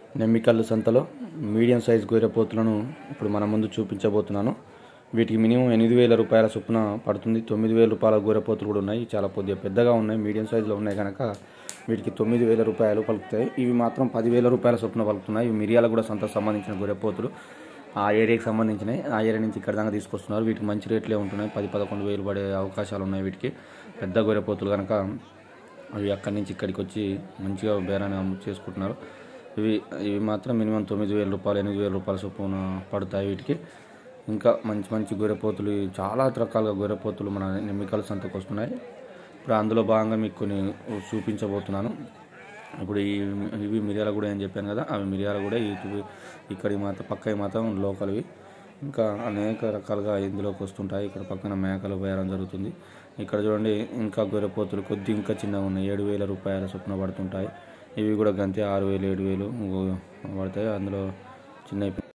నెమ్మికల్లు సంతలో medium size గొర్రెపోతులను ఇప్పుడు మన ముందు చూపించబోతున్నాను. వీటికి మినిమం 8,000 రూపాయల చొప్పున పడుతుంది. 9,000 రూపాయల గొర్రెపోతులు కూడా ఉన్నాయి. చాలా కొద్దిగా పెద్దగా ఉన్నాయి, మీడియం సైజులో ఉన్నాయి కనుక వీటికి 9,000 రూపాయలు పలుకుతాయి. ఇవి మాత్రం 10,000 రూపాయల చొప్పున పలుకుతున్నాయి. ఇవి మిర్యాలగూడ సంతకు సంబంధించిన గొర్రెపోతులు, ఆ ఏరియాకి సంబంధించినవి. ఆ ఏరియా నుంచి ఇక్కడ దాకా తీసుకొస్తున్నారు. వీటికి మంచి రేట్లే ఉంటున్నాయి. 10,000-11,000 పడే అవకాశాలు ఉన్నాయి. వీటికి పెద్ద గొర్రెపోతులు కనుక అవి అక్కడి నుంచి ఇక్కడికి వచ్చి మంచిగా బేరాన్ని చేసుకుంటున్నారు. ఇవి మాత్రం మినిమం 9,000 రూపాయలు 8,000 రూపాయల చొప్పున పడతాయి. వీటికి ఇంకా మంచి మంచి గొర్రెపోతులు, చాలా రకాలుగా గొర్రెపోతులు మన నెమ్మికల్ సంతకు వస్తున్నాయి. ఇప్పుడు అందులో భాగంగా మీకు కొన్ని చూపించబోతున్నాను. ఇప్పుడు ఇవి మిర్యాలగూడ అని చెప్పాను కదా, అవి మిర్యాలగూడ. ఇక్కడి మాత్రం పక్కవి మాత్రం లోకల్వి. ఇంకా అనేక రకాలుగా ఇందులోకి వస్తుంటాయి. ఇక్కడ పక్కన మేకలు బేరం జరుగుతుంది. ఇక్కడ చూడండి, ఇంకా గొర్రెపోతులు ఇంకా చిన్నగా ఉన్నాయి. 7,000 రూపాయల చొప్పున పడుతుంటాయి. ఇవి కూడా గంతే 6,000 7,000 పడతాయి. అందులో చిన్న